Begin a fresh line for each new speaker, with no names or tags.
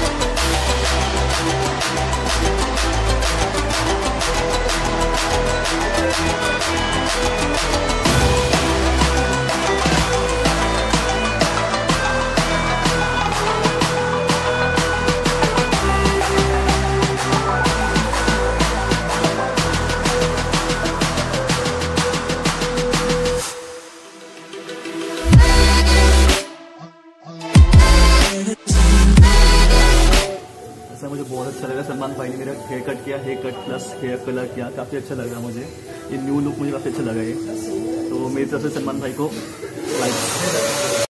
मुझे बहुत अच्छा लगा। सलमान भाई ने मेरा हेयर कट किया, hair cut plus hair colour किया, काफ़ी अच्छा लग रहा मुझे। ये न्यू लुक मुझे काफ़ी अच्छा लगा ये। तो मेरी तरफ से सलमान भाई को लाइक।